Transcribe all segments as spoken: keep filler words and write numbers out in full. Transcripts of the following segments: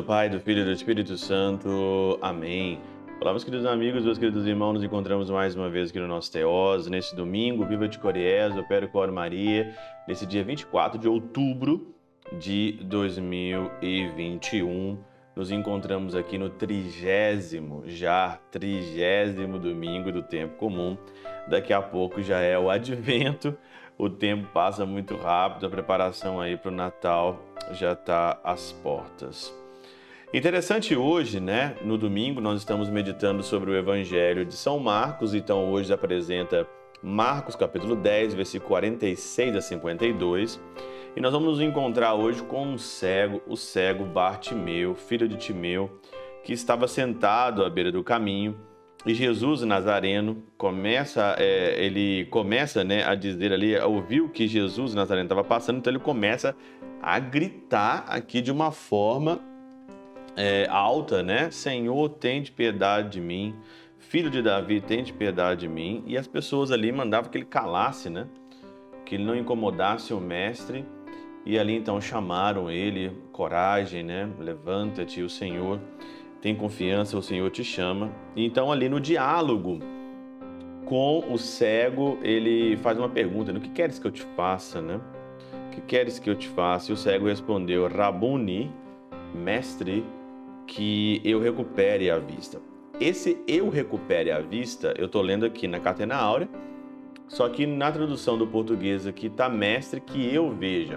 do Pai, do Filho e do Espírito Santo. Amém. Olá, meus queridos amigos, meus queridos irmãos, nos encontramos mais uma vez aqui no nosso Teós, neste domingo, Viva de Coriés, Opero Cor Maria, nesse dia vinte e quatro de outubro de dois mil e vinte e um. Nos encontramos aqui no trigésimo, já trigésimo domingo do tempo comum. Daqui a pouco já é o advento, o tempo passa muito rápido, a preparação aí para o Natal já está às portas. Interessante hoje, né? No domingo nós estamos meditando sobre o Evangelho de São Marcos, então hoje apresenta Marcos capítulo dez, versículo quarenta e seis a cinquenta e dois. E nós vamos nos encontrar hoje com um cego, o cego Bartimeu, filho de Timeu, que estava sentado à beira do caminho. E Jesus Nazareno começa, é, ele começa, né, a dizer ali, ouviu que Jesus Nazareno estava passando, então ele começa a gritar aqui de uma forma é, alta, né? Senhor, tende piedade de mim, filho de Davi, tende piedade de mim. E as pessoas ali mandavam que ele calasse, né? Que ele não incomodasse o mestre. E ali então chamaram ele, coragem, né? Levanta-te, o Senhor tem confiança, o Senhor te chama. E então ali no diálogo com o cego, ele faz uma pergunta, né? O que queres que eu te faça, né? O que queres que eu te faça? E o cego respondeu, Rabuni, mestre, que eu recupere a vista. Esse eu recupere a vista, eu estou lendo aqui na Catena Áurea, só que na tradução do português aqui está mestre, que eu veja.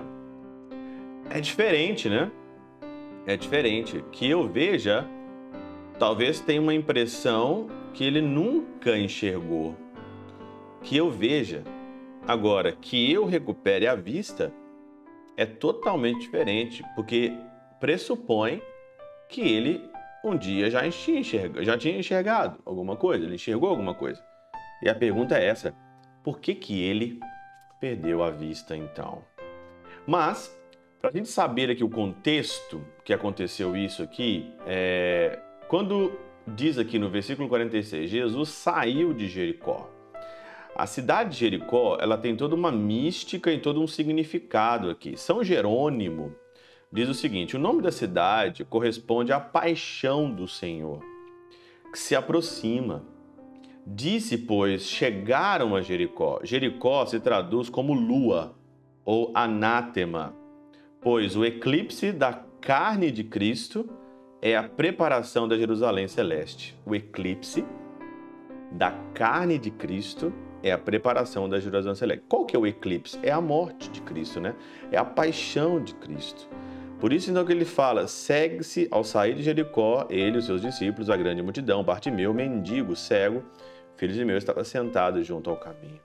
É diferente, né? É diferente. Que eu veja, talvez tenha uma impressão que ele nunca enxergou. Que eu veja. Agora, que eu recupere a vista é totalmente diferente, porque pressupõe que ele um dia já tinha enxergado, já tinha enxergado alguma coisa, ele enxergou alguma coisa. E a pergunta é essa, por que que ele perdeu a vista então? Mas, para a gente saber aqui o contexto que aconteceu isso aqui, é... quando diz aqui no versículo quarenta e seis, Jesus saiu de Jericó. A cidade de Jericó, ela tem toda uma mística e todo um significado aqui. São Jerônimo diz o seguinte, o nome da cidade corresponde à paixão do Senhor, que se aproxima. Disse, pois, chegaram a Jericó. Jericó se traduz como lua ou anátema, pois o eclipse da carne de Cristo é a preparação da Jerusalém celeste. O eclipse da carne de Cristo é a preparação da Jerusalém celeste. Qual que é o eclipse? É a morte de Cristo, né? É a paixão de Cristo. Por isso, então, que ele fala, segue-se ao sair de Jericó, ele e os seus discípulos, a grande multidão, Bartimeu, mendigo, cego, filho de meu, estava sentado junto ao caminho.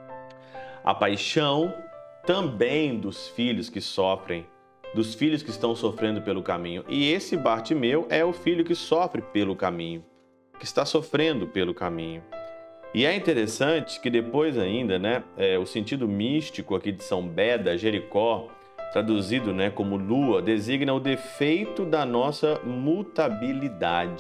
A paixão também dos filhos que sofrem, dos filhos que estão sofrendo pelo caminho. E esse Bartimeu é o filho que sofre pelo caminho, que está sofrendo pelo caminho. E é interessante que depois ainda, né, é, o sentido místico aqui de São Beda, Jericó, traduzido, né, como lua, designa o defeito da nossa mutabilidade.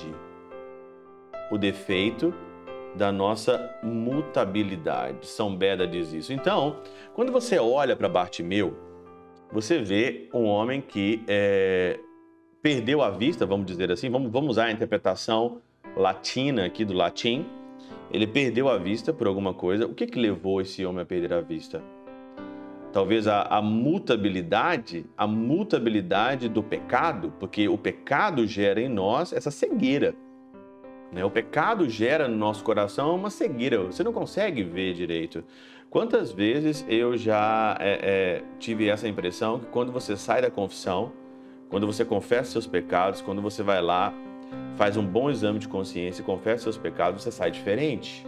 O defeito da nossa mutabilidade. São Beda diz isso. Então, quando você olha para Bartimeu, você vê um homem que é, perdeu a vista, vamos dizer assim, vamos, vamos usar a interpretação latina aqui do latim. Ele perdeu a vista por alguma coisa. O que que levou esse homem a perder a vista? Talvez a, a mutabilidade, a mutabilidade do pecado, porque o pecado gera em nós essa cegueira. Né? O pecado gera no nosso coração uma cegueira, você não consegue ver direito. Quantas vezes eu já é, é, tive essa impressão que quando você sai da confissão, quando você confessa seus pecados, quando você vai lá, faz um bom exame de consciência e confessa seus pecados, você sai diferente.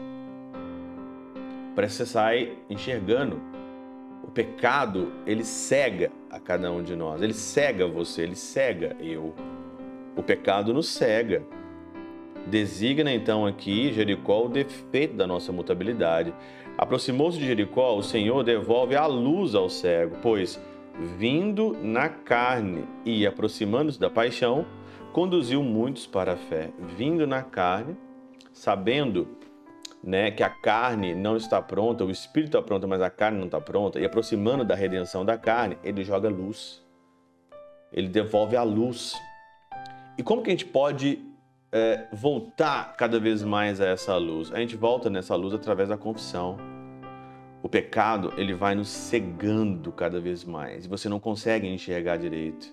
Parece que você sai enxergando. O pecado, ele cega a cada um de nós. Ele cega você, ele cega eu. O pecado nos cega. Designa então aqui Jericó o defeito da nossa mutabilidade. Aproximou-se de Jericó, o Senhor devolve a luz ao cego, pois, vindo na carne e aproximando-se da paixão, conduziu muitos para a fé. Vindo na carne, sabendo, né, que a carne não está pronta, o espírito está pronto, mas a carne não está pronta, e aproximando da redenção da carne, ele joga luz. Ele devolve a luz. E como que a gente pode é, voltar cada vez mais a essa luz? A gente volta nessa luz através da confissão. O pecado, ele vai nos cegando cada vez mais. E você não consegue enxergar direito.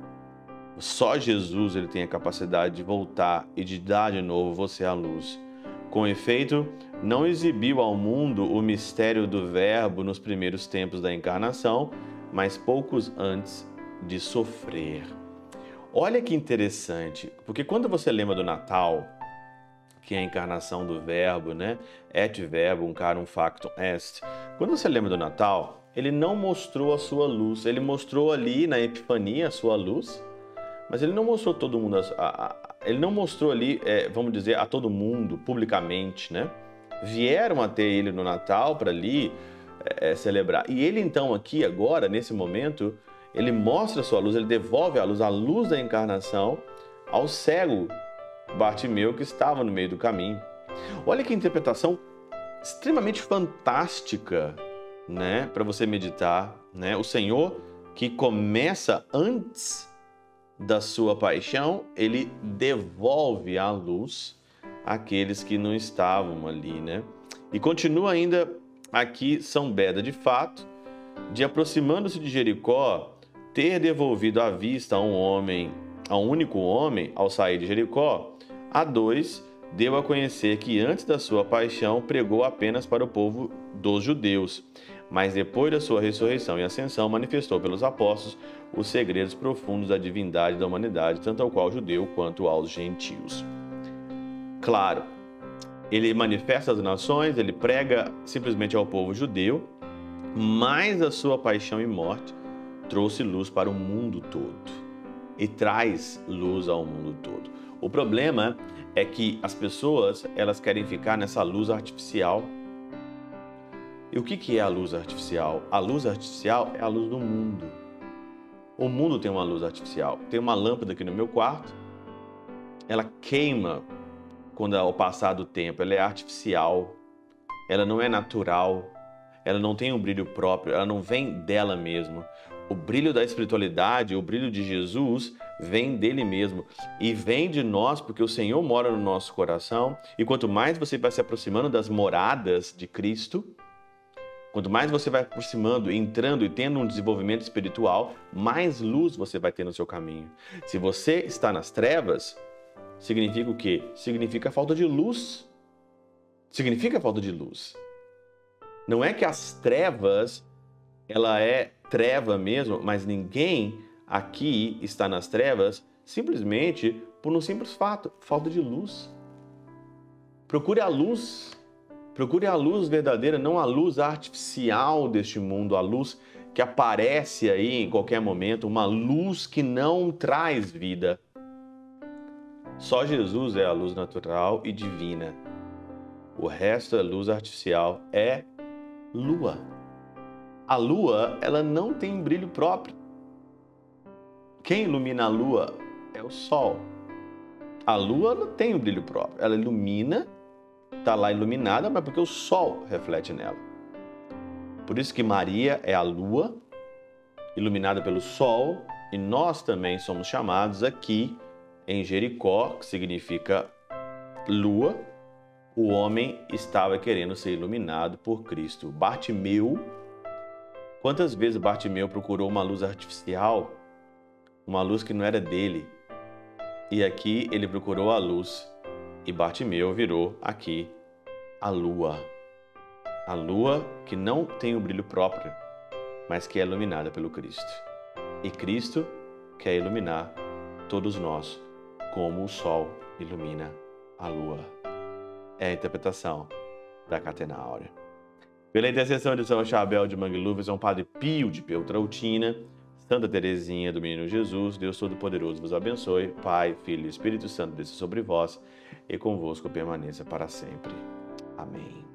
Só Jesus ele tem a capacidade de voltar e de dar de novo você à luz. Com efeito, não exibiu ao mundo o mistério do Verbo nos primeiros tempos da encarnação, mas poucos antes de sofrer. Olha que interessante, porque quando você lembra do Natal, que é a encarnação do Verbo, né? Et verbum carum factum est. Quando você lembra do Natal, ele não mostrou a sua luz, ele mostrou ali na Epifania a sua luz, mas ele não mostrou todo mundo, a, a, ele não mostrou ali, é, vamos dizer, a todo mundo, publicamente, né? Vieram até ele no Natal para ali é, celebrar. E ele então aqui, agora, nesse momento, ele mostra a sua luz, ele devolve a luz, a luz da encarnação, ao cego Bartimeu que estava no meio do caminho. Olha que interpretação extremamente fantástica, né, para você meditar, né? O Senhor que começa antes da sua paixão, ele devolve a luz àqueles que não estavam ali, né? E continua ainda aqui São Beda de fato, de aproximando-se de Jericó, ter devolvido a vista a um homem, a um único homem, ao sair de Jericó. A dois, deu a conhecer que antes da sua paixão pregou apenas para o povo dos judeus, mas depois da sua ressurreição e ascensão manifestou pelos apóstolos os segredos profundos da divindade da humanidade, tanto ao qual judeu quanto aos gentios. Claro, ele manifesta às nações, ele prega simplesmente ao povo judeu, mas a sua paixão e morte trouxe luz para o mundo todo e traz luz ao mundo todo. O problema é que as pessoas, elas querem ficar nessa luz artificial. E o que é a luz artificial? A luz artificial é a luz do mundo. O mundo tem uma luz artificial. Tem uma lâmpada aqui no meu quarto, ela queima quando ao passar do tempo, ela é artificial, ela não é natural, ela não tem um brilho próprio, ela não vem dela mesma. O brilho da espiritualidade, o brilho de Jesus, vem dele mesmo e vem de nós porque o Senhor mora no nosso coração. E quanto mais você vai se aproximando das moradas de Cristo, quanto mais você vai aproximando, entrando e tendo um desenvolvimento espiritual, mais luz você vai ter no seu caminho. Se você está nas trevas, significa o quê? Significa falta de luz. Significa falta de luz. Não é que as trevas, ela é treva mesmo, mas ninguém aqui está nas trevas simplesmente por um simples fato, falta de luz. Procure a luz, procure a luz verdadeira, não a luz artificial deste mundo, a luz que aparece aí em qualquer momento, uma luz que não traz vida. Só Jesus é a luz natural e divina. O resto é luz artificial, é lua. A lua, ela não tem brilho próprio. Quem ilumina a lua é o sol. A lua não tem um brilho próprio. Ela ilumina, está lá iluminada, mas porque o sol reflete nela. Por isso que Maria é a lua, iluminada pelo sol, e nós também somos chamados aqui em Jericó, que significa lua. O homem estava querendo ser iluminado por Cristo. Bartimeu, quantas vezes Bartimeu procurou uma luz artificial, uma luz que não era dele, e aqui ele procurou a luz, e Bartimeu virou aqui a lua. A lua que não tem um brilho próprio, mas que é iluminada pelo Cristo. E Cristo quer iluminar todos nós, como o sol ilumina a lua. É a interpretação da Catena Áurea. Pela intercessão de São Chabel de Mangluf, São Padre Pio de Peltrautina, Santa Teresinha do Menino Jesus, Deus Todo-Poderoso vos abençoe, Pai, Filho e Espírito Santo desça sobre vós e convosco permaneça para sempre. Amém.